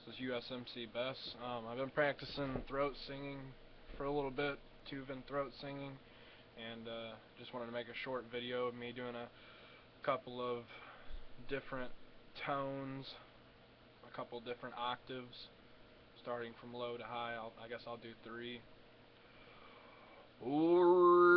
This is USMC Bess. I've been practicing throat singing for a little bit, Tuvan throat singing, and just wanted to make a short video of me doing a couple of different tones, a couple different octaves, starting from low to high. I guess I'll do three.